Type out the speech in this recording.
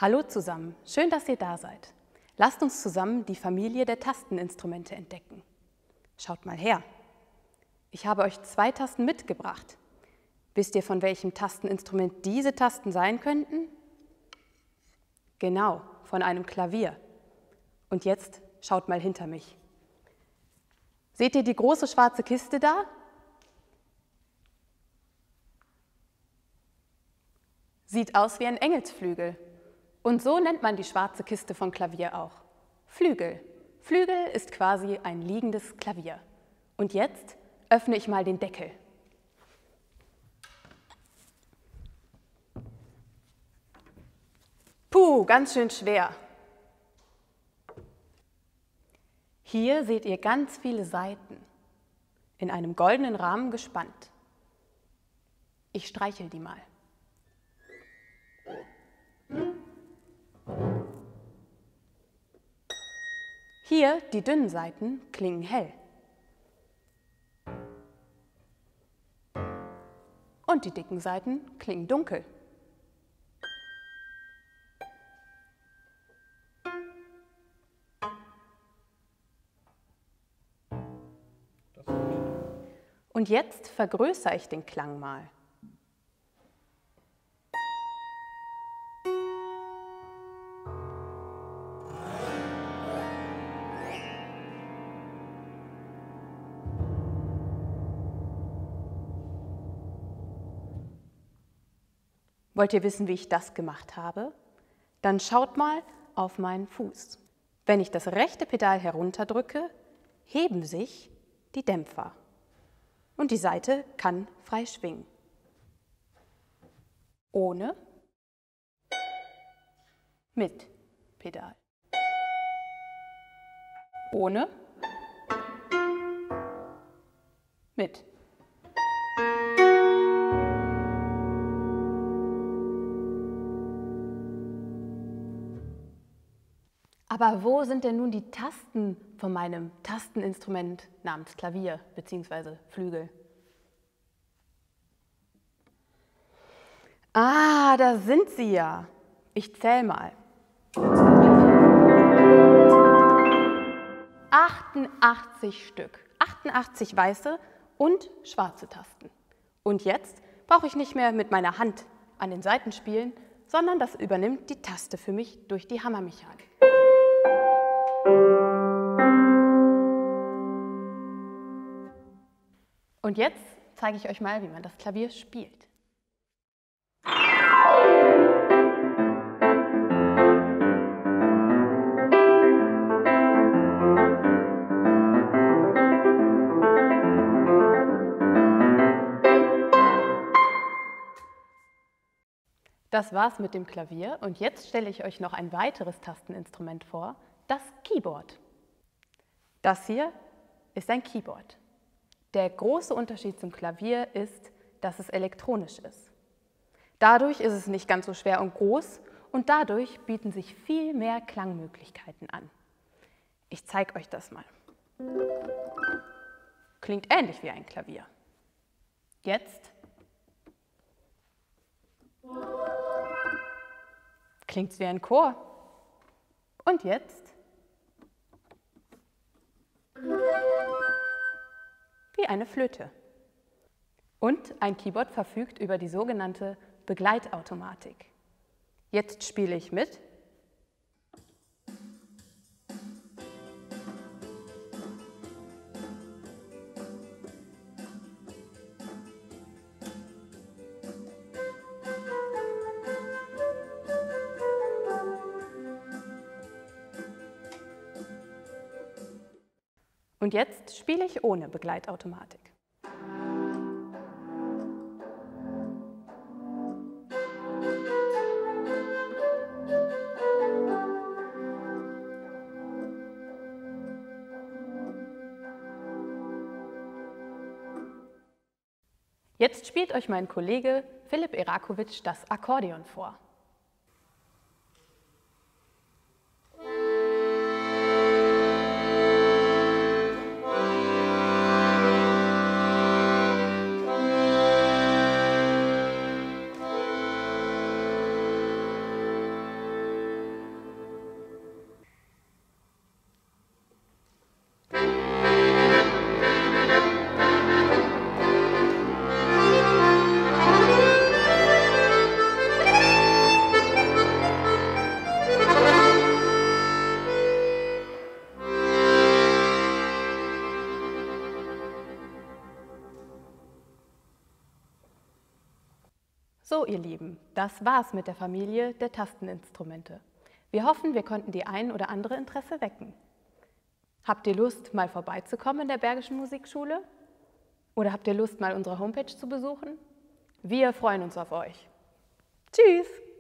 Hallo zusammen, schön, dass ihr da seid. Lasst uns zusammen die Familie der Tasteninstrumente entdecken. Schaut mal her. Ich habe euch 2 Tasten mitgebracht. Wisst ihr, von welchem Tasteninstrument diese Tasten sein könnten? Genau, von einem Klavier. Und jetzt schaut mal hinter mich. Seht ihr die große schwarze Kiste da? Sieht aus wie ein Engelsflügel. Und so nennt man die schwarze Kiste vom Klavier auch. Flügel. Flügel ist quasi ein liegendes Klavier. Und jetzt öffne ich mal den Deckel. Puh, ganz schön schwer. Hier seht ihr ganz viele Saiten, in einem goldenen Rahmen gespannt. Ich streichel die mal. Hier, die dünnen Saiten, klingen hell. Und die dicken Saiten klingen dunkel. Und jetzt vergrößere ich den Klang mal. Wollt ihr wissen, wie ich das gemacht habe? Dann schaut mal auf meinen Fuß. Wenn ich das rechte Pedal herunterdrücke, heben sich die Dämpfer. Und die Saite kann frei schwingen. Ohne, mit Pedal. Ohne, mit. Aber wo sind denn nun die Tasten von meinem Tasteninstrument namens Klavier bzw. Flügel? Ah, da sind sie ja. Ich zähle mal. 88 Stück. 88 weiße und schwarze Tasten. Und jetzt brauche ich nicht mehr mit meiner Hand an den Saiten spielen, sondern das übernimmt die Taste für mich durch die Hammermechanik. Und jetzt zeige ich euch mal, wie man das Klavier spielt. Das war's mit dem Klavier und jetzt stelle ich euch noch ein weiteres Tasteninstrument vor, das Keyboard. Das hier ist ein Keyboard. Der große Unterschied zum Klavier ist, dass es elektronisch ist. Dadurch ist es nicht ganz so schwer und groß und dadurch bieten sich viel mehr Klangmöglichkeiten an. Ich zeige euch das mal. Klingt ähnlich wie ein Klavier. Jetzt klingt es wie ein Chor. Und jetzt wie eine Flöte. Und ein Keyboard verfügt über die sogenannte Begleitautomatik. Jetzt spiele ich mit. Und jetzt spiele ich ohne Begleitautomatik. Jetzt spielt euch mein Kollege Philipp Erakovic das Akkordeon vor. So, ihr Lieben, das war's mit der Familie der Tasteninstrumente. Wir hoffen, wir konnten die ein oder andere Interesse wecken. Habt ihr Lust, mal vorbeizukommen in der Bergischen Musikschule? Oder habt ihr Lust, mal unsere Homepage zu besuchen? Wir freuen uns auf euch. Tschüss!